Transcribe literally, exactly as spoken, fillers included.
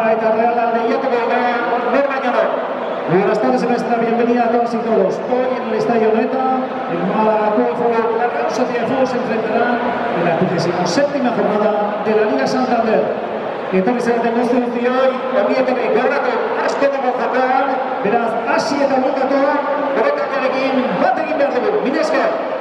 eta Reala lehiatuko dira, nor baino no. Buenas tardes, nuestra bienvenida a todas y todos. Hoy en el Estadio Noeta, el Málaga Fútbol, la Real Sociedad de Fútbol se enfrentará en la trigésima séptima jornada de la Liga Santander. Etorri zareten guztioi, ongietene gaurako asko dago jokoan, beraz, hasi eta bukatu, horretakoarekin bat egin behar dugu. Mila esker!